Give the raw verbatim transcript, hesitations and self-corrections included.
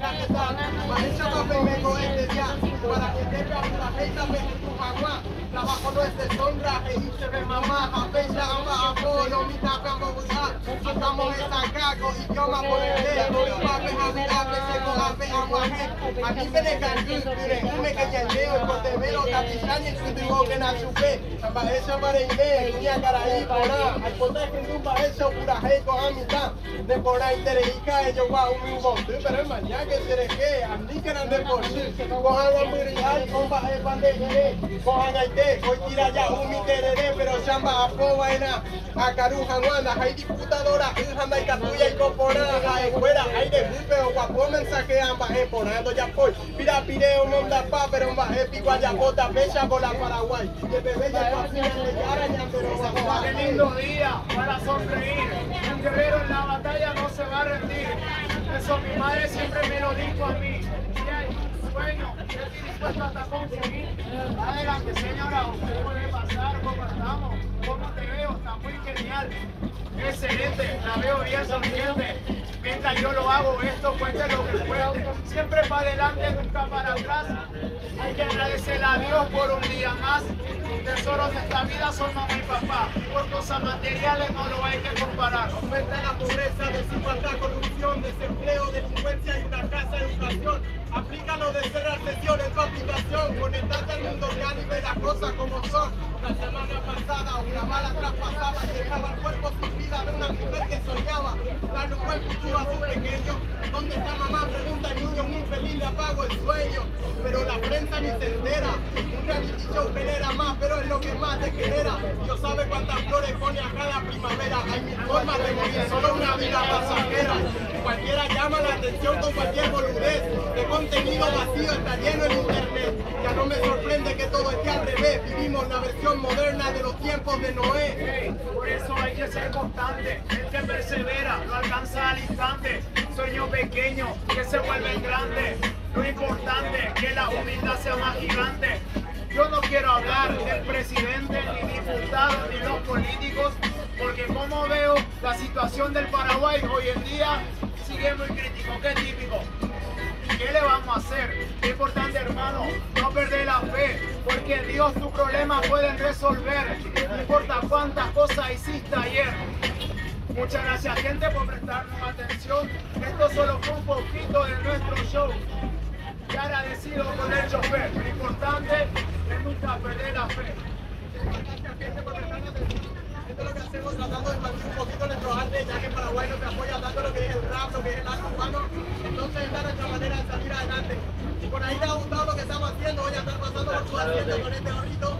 para que tenga una feita de tu mamá. Trabajo no es deshonra, que hice de mamá, a fecha amba apoyo, mi tapa movilidad, estamos en San Carlos, idioma por el dedo, y pape a mi ape, se cojape a muaje, aquí me dejan gusture, un me que llandeo, el cortevero, tapizán y el sutrigo que na chupe, amba esa marengue, niña caraí, porá, al poder que tumba eso, pura heco a mitad, de porá interica, ellos guau, mi bote, pero es mañana que se deje, a mí que eran de por sí, cojan la murial, comba el bandejere, cojan a hoy tira ya un miterere, pero chamba a povaena, a caruja guanda, hay diputadora, hijanda y catuya y coporada, a escuela, hay de bupe o guapo mensaje ambas emponando ya por, pira pireo, monda pa, pero un baje pico allá bota, pecha por la Paraguay, de bebé ya pasilla, de araña, pero bajo. Qué lindo día para sonreír, un guerrero en la batalla no se va a rendir, eso mi madre siempre me lo dijo a mí. Sueño, yo estoy dispuesto hasta conseguir. Adelante, señora, ¿usted puede pasar? ¿Cómo estamos? ¿Cómo te veo? Está muy genial. Excelente, la veo bien sonriente. Mientras yo lo hago, esto cuente lo que puedo. Siempre para adelante, nunca para atrás. Hay que agradecerle a Dios por un día más. Tesoros de esta vida son mamá y papá. Por cosas materiales no lo hay que comparar. Aumenta la pobreza, desigualdad, corrupción, desempleo, delincuencia y una casa de educación. Aplícalo de cerrar sesiones tu aplicación. Conectate al mundo real y ve las cosas como son. La semana pasada una bala traspasaba y dejaba el cuerpo sin vida de una mujer que soñaba darle un buen futuro a su pequeño. ¿Dónde está mamá? Pregunta el niño, muy feliz le apago el sueño. Pero la prensa ni se entera. Un reality show genera más, pero es lo que más te genera. Dios sabe cuántas flores pone a cada primavera. Hay mil formas de morir, solo una vida pasajera. Cualquiera llama la atención con cualquier boludez. De contenido vacío está lleno el internet. Ya no me sorprende que todo esté al revés. Vivimos la versión moderna de los tiempos de Noé. Hey, por eso hay que ser constante. El que persevera lo alcanza al instante. Sueño pequeño que se vuelve grande. Lo importante es que la humildad sea más gigante. Yo no quiero hablar del presidente, ni diputados, ni los políticos, porque como veo la situación del Paraguay hoy en día sigue muy crítico. Qué típico. ¿Qué le vamos a hacer? Es importante, hermano, no perder la fe, porque Dios tus problemas pueden resolver. No importa cuántas cosas hiciste ayer. Muchas gracias, gente, por prestarnos atención. Esto solo fue un poquito de nuestro show. Y agradecido con el chofer. Lo importante es nunca perder la fe. Gracias, gente, por prestarnos atención. Esto es lo que hacemos, tratando de expandir un poquito nuestro arte, ya que en Paraguay no te apoya tanto lo que es el rap, lo que es el arte urbano. Entonces esta es nuestra manera de salir adelante. Si por ahí te ha gustado lo que estamos haciendo, voy a estar pasando por tu asiento con este gorrito.